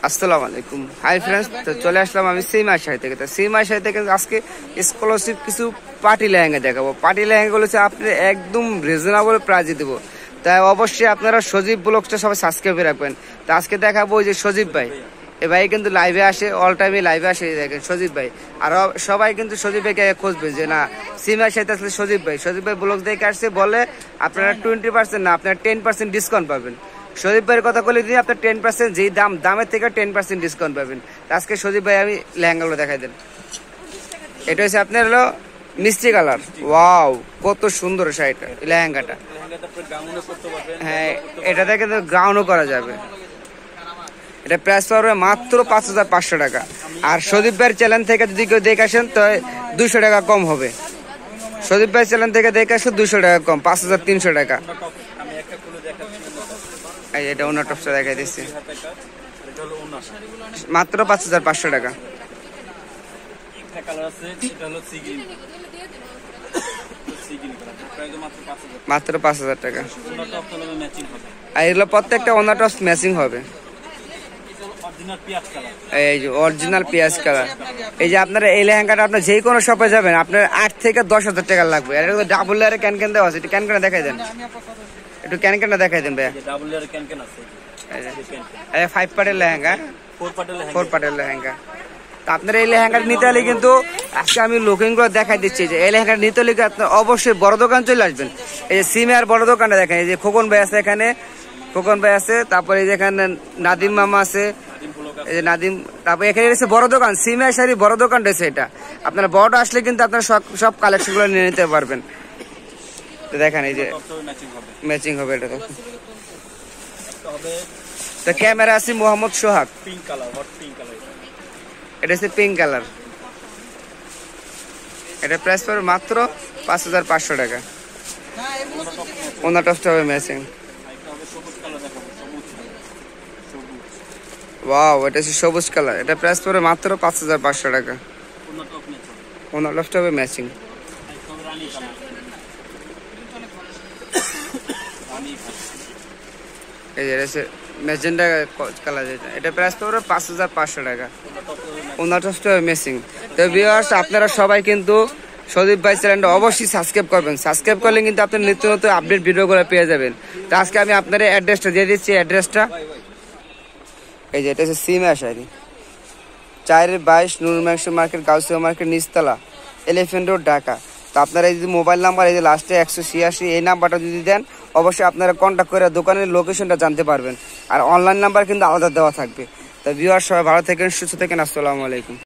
আসসালামু আলাইকুম। Hi friends, তো চলে আসলাম আমি সিমার শাড়ি থেকে। তো সিমার শাড়ি থেকে আজকে এক্সক্লুসিভ কিছু পার্টি লেহেঙ্গা দেখাবো। পার্টি লেহেঙ্গাগুলো হচ্ছে আপনি একদম রিজনেবল প্রাইসে দেবো। তাই অবশ্যই আপনারা সজীব ব্লগটা সবাই সাবস্ক্রাইব করে রাখবেন। তো আজকে দেখাবো যে সজীব ভাই, এ ভাই কিন্তু লাইভে আসে, অল টাইমে লাইভে আসে। দেখেন সজীব ভাই, আর সবাই কিন্তু সজীব ভাইকে খুঁজবে যে না সিমার সাথে আসলে সজীব ভাই ব্লগ দেখে আসছে বলে আপনারা 20% না, আপনারা 10% ডিসকাউন্ট পাবেন। সজীব ভাইয়ের কথা বলে দিন, আপনার 10% যেই দামের থেকে 10% ডিসকাউন্ট পাবেন। আজকে সজীব ভাই আমি লেহেঙ্গাগুলো দেখাই দেন। এটা হচ্ছে আপনার হলো মিষ্টি কালার। ওয়াও, কত সুন্দর শাড়িটা, লেহেঙ্গাটা। হ্যাঁ, এটাতে কিন্তু গ্রাউন্ডও করা যাবে। এটা প্রাইস পড়বে মাত্র 5500 টাকা। আর সজীব ভাইয়ের চ্যানেল থেকে যদি কেউ দেখে আসেন তো 200 টাকা কম হবে। সজীব ভাইয়ের চ্যানেল থেকে দেখে আসেন 200 টাকা কম, 5300 টাকা। এটা ওনার টপসটা দেখাই দিচ্ছি, মাত্র 5500 টাকা। মাত্র 5000 টাকা। আর এগুলো প্রত্যেকটা ওনার টপস ম্যাচিং হবে। এই যে অরিজিনাল পেঁয়াজ কালার। এই যে আপনারা এই লেহেঙ্গাটা আপনার যে কোনো শপে যাবেন আপনার 8 থেকে 10,000 টাকা লাগবে। আর এটা ডাবল লেয়ারে ক্যান দেওয়া আছে। একটু ক্যান দেখাই দেন, একটু ক্যান দেখাই দেন ভাইয়া। 5 পার্টের লেহেঙ্গা, 4 পার্টের লেহেঙ্গা। আপনার এই লেহেঙ্গাটা নিতে হলে কিন্তু আজকে আমি লুকিং করে দেখাই দিচ্ছি যে এই লেহেঙ্গাটা নিতে হলে আপনার অবশ্যই বড় দোকান চলে আসবেন। এই যে সিমের বড় দোকানটা দেখেন, এই যে খোকন ভাই আছে এখানে, খোকন ভাই আছে, তারপরে এই যে এখানে নাদিম মামা আছে, এই যে নাদিম। তারপরে এখানে রয়েছে বড় দোকান, সিমের শাড়ি বড় দোকান রয়েছে। এটা আপনারা বড় আসলে কিন্তু আপনারা সব কালেকশন গুলো নিয়ে নিতে পারবেন। দেখেন এই যে ম্যাচিং হবে এটা। তো ক্যামেরা আছে মোহাম্মদ সোহাগ, এটা হচ্ছে পিঙ্ক কালার। এটা প্রাইস পড়বে মাত্র 5500 টাকা। ওনার টপসটা হবে ম্যাচিং। ওয়াও, এটা হচ্ছে সবুজ কালার। এটা প্রাইস পড়বে মাত্র 5500 টাকা। ওনার টপসটা হবে ম্যাচিং। এই যে এটা ম্যাজেন্ডা কালার, এটা প্রাইস পড়বে 5500 টাকা। ওনার টপসটা হবে ম্যাচিং। তো ভিউয়ার্স, আপনারা সবাই কিন্তু সজীব ভাই চ্যানেলটা অবশ্যই সাবস্ক্রাইব করবেন। সাবস্ক্রাইব করলে কিন্তু আপনার নিত্য নতুন আপডেট ভিডিওগুলো পেয়ে যাবেন। তো আজকে আমি আপনার অ্যাড্রেসটা দিয়ে দিচ্ছি। অ্যাড্রেসটা এই যে এটা হচ্ছে Sima sari, 4/22 Noor Mansion Market, Gausia Market, নিচতলা, এলিফ্যান্ট রোড, ঢাকা। তো আপনারা এই যে মোবাইল নাম্বার, এই যে লাস্টে 186, এই নাম্বারটা যদি দেন অবশ্যই আপনারা কন্ট্যাক্ট করে দোকানের লোকেশনটা জানতে পারবেন। আর অনলাইন নাম্বার কিন্তু আলাদা দেওয়া থাকবে। তো ভিউয়ার সবাই ভালো থাকেন, সুস্থ থাকেন। আসসালামু আলাইকুম।